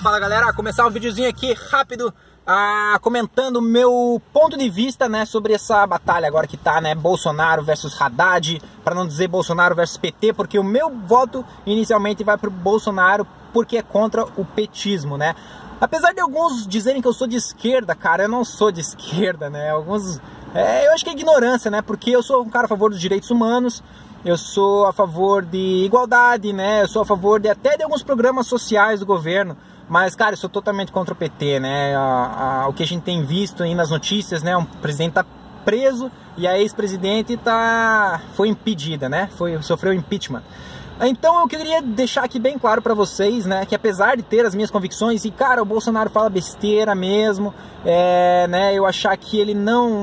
Fala galera, começar um videozinho aqui rápido comentando o meu ponto de vista, né, sobre essa batalha agora que tá, né, Bolsonaro versus Haddad, para não dizer Bolsonaro versus PT, porque o meu voto inicialmente vai pro Bolsonaro porque é contra o petismo, né. Apesar de alguns dizerem que eu sou de esquerda, cara, eu não sou de esquerda, né, alguns... eu acho que é ignorância, né, porque eu sou um cara a favor dos direitos humanos, eu sou a favor de igualdade, né, eu sou a favor até de alguns programas sociais do governo. Mas, cara, eu sou totalmente contra o PT, né? O que a gente tem visto aí nas notícias, né? Um presidente tá preso e a ex-presidente foi impedida, né? Sofreu impeachment. Então eu queria deixar aqui bem claro pra vocês, né? Que apesar de ter as minhas convicções, e cara, o Bolsonaro fala besteira mesmo, né? Eu achar que ele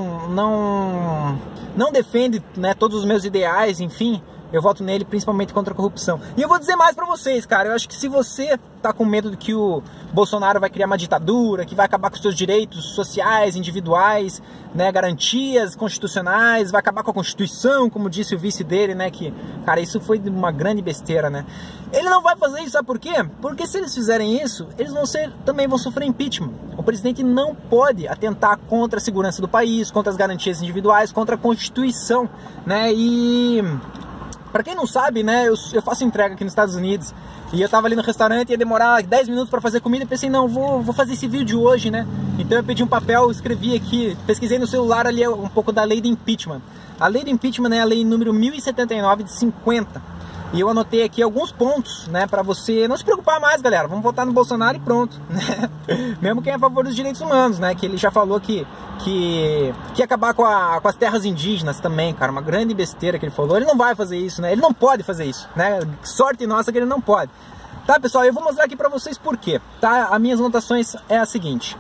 não defende, né, todos os meus ideais, enfim... Eu voto nele principalmente contra a corrupção. E eu vou dizer mais pra vocês, cara. Eu acho que se você tá com medo de que o Bolsonaro vai criar uma ditadura, que vai acabar com os seus direitos sociais, individuais, né, garantias constitucionais, vai acabar com a Constituição, como disse o vice dele, né, que, cara, isso foi uma grande besteira, né. Ele não vai fazer isso, sabe por quê? Porque se eles fizerem isso, eles também vão sofrer impeachment. O presidente não pode atentar contra a segurança do país, contra as garantias individuais, contra a Constituição, né, e... Pra quem não sabe, né, eu faço entrega aqui nos Estados Unidos e eu tava ali no restaurante, ia demorar 10 minutos pra fazer comida e pensei, não, vou fazer esse vídeo hoje, né. Então eu pedi um papel, escrevi aqui, pesquisei no celular ali um pouco da lei de impeachment. A lei de impeachment é a lei número 1079 de 50. E eu anotei aqui alguns pontos, né, pra você não se preocupar mais, galera. Vamos votar no Bolsonaro e pronto, né? Mesmo quem é a favor dos direitos humanos, né, que ele já falou que ia acabar com as terras indígenas também, cara, uma grande besteira que ele falou. Ele não vai fazer isso, né, ele não pode fazer isso, né, sorte nossa que ele não pode. Tá, pessoal, eu vou mostrar aqui pra vocês por quê, tá? As minhas anotações é a seguinte...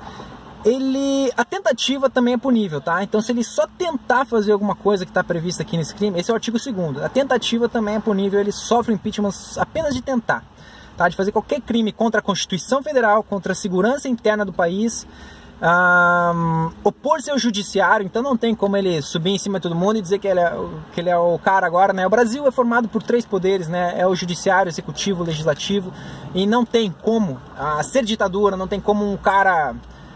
A tentativa também é punível, tá? Então se ele só tentar fazer alguma coisa que está prevista aqui nesse crime, esse é o artigo 2º. A tentativa também é punível, ele sofre impeachment apenas de tentar, tá? De fazer qualquer crime contra a Constituição Federal, contra a segurança interna do país, opor-se ao judiciário, então não tem como ele subir em cima de todo mundo e dizer que ele é o cara agora, né? O Brasil é formado por 3 poderes, né? É o judiciário, executivo, legislativo, e não tem como ser ditadura, não tem como um cara...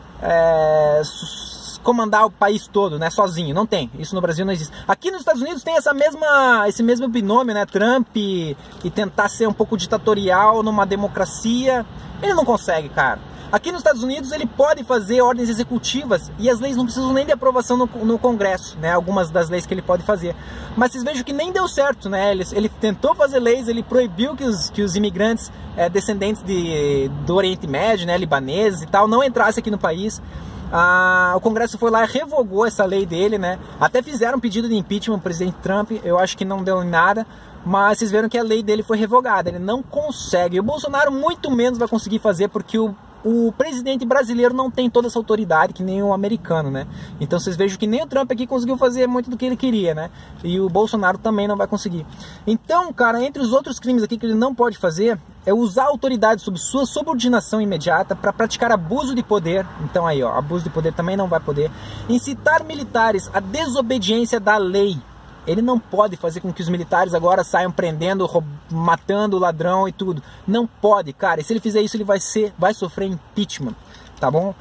comandar o país todo, né, sozinho, não tem, isso no Brasil não existe. Aqui nos Estados Unidos tem esse mesmo binômio, né, Trump e tentar ser um pouco ditatorial numa democracia, ele não consegue, cara. Aqui nos Estados Unidos ele pode fazer ordens executivas e as leis não precisam nem de aprovação no Congresso, né, algumas das leis que ele pode fazer. Mas vocês vejam que nem deu certo, né, ele tentou fazer leis, ele proibiu que os imigrantes descendentes do Oriente Médio, né, libaneses e tal, não entrassem aqui no país. O Congresso foi lá e revogou essa lei dele, né, até fizeram um pedido de impeachment ao presidente Trump, eu acho que não deu em nada. Mas vocês viram que a lei dele foi revogada, ele não consegue. E o Bolsonaro muito menos vai conseguir fazer porque o presidente brasileiro não tem toda essa autoridade que nem o americano, né? Então vocês vejam que nem o Trump aqui conseguiu fazer muito do que ele queria, né? E o Bolsonaro também não vai conseguir. Então, cara, entre os outros crimes aqui que ele não pode fazer é usar a autoridade sob sua subordinação imediata para praticar abuso de poder. Então aí, ó, abuso de poder também não vai poder. Incitar militares à desobediência da lei. Ele não pode fazer com que os militares agora saiam prendendo, matando o ladrão e tudo. Não pode, cara. E se ele fizer isso, ele vai sofrer impeachment, tá bom?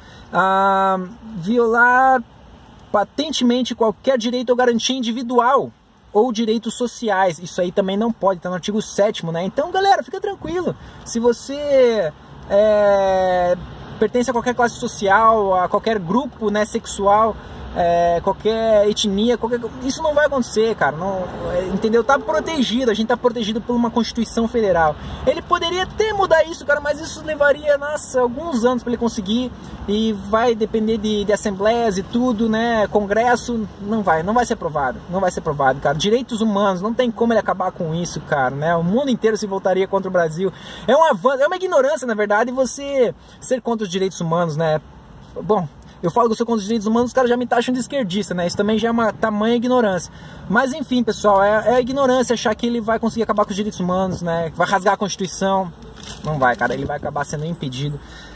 Violar patentemente qualquer direito ou garantia individual ou direitos sociais. Isso aí também não pode, tá no artigo 7º, né? Então, galera, fica tranquilo. Se você pertence a qualquer classe social, a qualquer grupo, né, sexual... qualquer etnia, isso não vai acontecer, cara, não, entendeu? Tá protegido, a gente tá protegido por uma Constituição Federal. Ele poderia até mudar isso, cara, mas isso levaria, nossa, alguns anos para ele conseguir e vai depender de assembleias e tudo, né? Congresso, não vai ser aprovado, cara. Direitos humanos, não tem como ele acabar com isso, cara, né? O mundo inteiro se voltaria contra o Brasil. É um avanço, é uma ignorância, na verdade, você ser contra os direitos humanos, né? Bom, eu falo que eu sou contra os direitos humanos, os caras já me taxam de esquerdista, né? Isso também já é uma tamanha ignorância. Mas enfim, pessoal, é a ignorância achar que ele vai conseguir acabar com os direitos humanos, né? Vai rasgar a Constituição. Não vai, cara, ele vai acabar sendo impedido.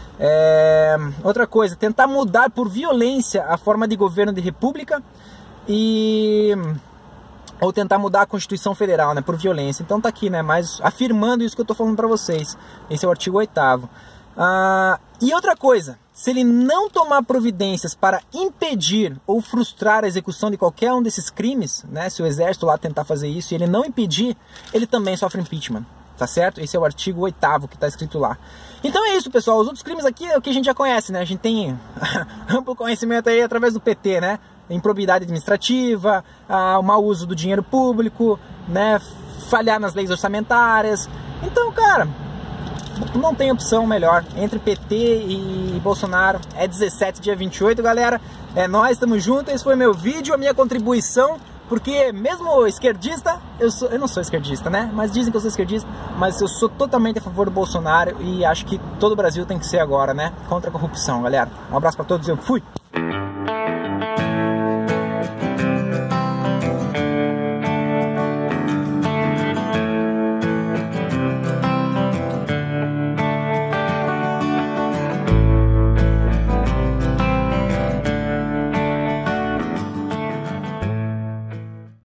Outra coisa, tentar mudar por violência a forma de governo de república ou tentar mudar a Constituição Federal, né? Por violência. Então tá aqui, né? Mas afirmando isso que eu tô falando pra vocês. Esse é o artigo 8º. E outra coisa, se ele não tomar providências para impedir ou frustrar a execução de qualquer um desses crimes, né, se o exército lá tentar fazer isso e ele não impedir, ele também sofre impeachment, tá certo? Esse é o artigo 8º que está escrito lá. Então é isso, pessoal, os outros crimes aqui é o que a gente já conhece, né, a gente tem amplo conhecimento aí através do PT, né, improbidade administrativa, o mau uso do dinheiro público, né, falhar nas leis orçamentárias. Então, cara, não tem opção melhor entre PT e Bolsonaro. É 17, dia 28, galera. É nóis, estamos juntos. Esse foi meu vídeo, a minha contribuição. Porque mesmo esquerdista, eu não sou esquerdista, né? Mas dizem que eu sou esquerdista. Mas eu sou totalmente a favor do Bolsonaro. E acho que todo o Brasil tem que ser agora, né? Contra a corrupção, galera. Um abraço pra todos e eu fui!